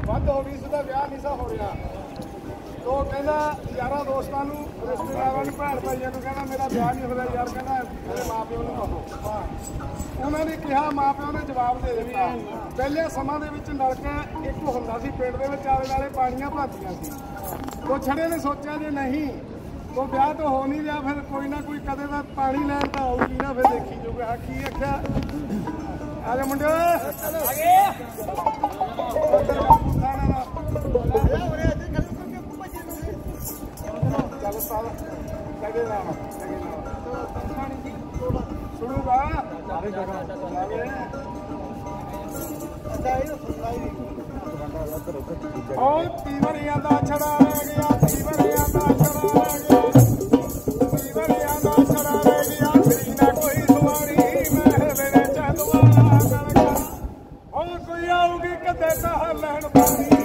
ਵੱਧ ਹੋ ਗਈ ਸੀ ਤਾਂ ਵਿਆਹ ਨਹੀਂ ਸਾ ਹੋ ਰਿਹਾ। ਤੋ ਕਹਿੰਦਾ ਯਾਰਾਂ ਦੋਸਤਾਂ ਨੂੰ ਰਿਸ਼ਤੇਦਾਰਾਂ ਨੂੰ ਭੈਣ ਭਾਈਆਂ ਨੂੰ ਕਹਿੰਦਾ ਮੇਰਾ ਵਿਆਹ ਨਹੀਂ ਹੋਇਆ ਯਾਰ। ਕਹਿੰਦਾ ਮੇਰੇ ਮਾਂ ਪਿਓ ਨੂੰ ਕਹੋ। ਉਹਨਾਂ ਨੇ ਕਿਹਾ, ਮਾਂ ਪਿਓ ਨੇ ਜਵਾਬ ਦੇ ਦਿੱਤਾ। ਪਹਿਲੇ ਸਮਾਂ ਦੇ ਵਿੱਚ ਨਲਕਾ ਇੱਕ ਹੁੰਦਾ ਸੀ ਪਿੰਡ ਦੇ ਵਿੱਚ, ਆਲੇ ਦੁਆਲੇ ਪਾਣੀਆਂ ਭਰਦੀਆਂ ਸੀ। ਤੋ ਛੜੇ ਨੇ ਸੋਚਿਆ ਜੇ ਨਹੀਂ ਤੋ ਵਿਆਹ ਤਾਂ ਹੋ ਨਹੀਂ ਰਿਹਾ, ਫਿਰ ਕੋਈ ਨਾ ਕੋਈ ਕਦੇ ਦਾ ਪਾਣੀ ਲੈਣ ਤਾਂ ਆਊਗੀ ਨਾ, ਫਿਰ ਦੇਖੀ ਜਾਊਗਾ। ਆ ਕੀ ਆਖਿਆ, ਆ ਜਾ ਮੁੰਡੇ ਆ ਗਏ ਚੱਲ ਸਾਲ ਲਗੇ ਰਾਮ ਸੁਣੂਗਾ ਉਹ ਤੀਵਰਿਆਂ ਦਾ ਛੜਾ ਰਹਿ ਗਿਆ, ਤੀਵਰਿਆਂ ਦਾ ਛੜਾ ਰਹਿ ਗਿਆ, ਤੀਵਰਿਆਂ ਦਾ ਛੜਾ ਰਹਿ ਗਿਆ। ਤੇਰੀ ਨਾ ਕੋਈ ਸਵਾਰੀ ਮੈਂ ਵੇਲੇ ਚੰਦਵਾਰਾ ਕਰ ਗਿਆ। ਉਹ ਕੋਈ ਆਊਗੀ ਕਦੇ ਤਾਂ ਲੈਣ ਪਾਣੀ